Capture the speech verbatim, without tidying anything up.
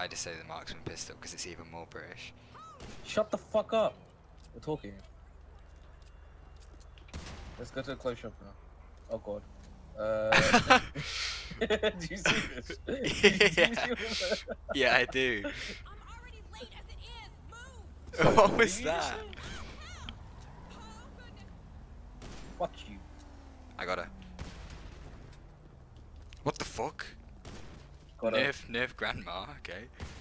I just say the marksman pistol because it's even more British. Shut the fuck up. We're talking. Let's go to the close shop now. Oh god. Uh, do you see this? Do Yeah. you see this? Yeah, I do. I'm already late as it is. Move. What was that? Oh goodness. Fuck you. I got her. What the fuck? Got her. Nerf, Nerf Grandma, okay.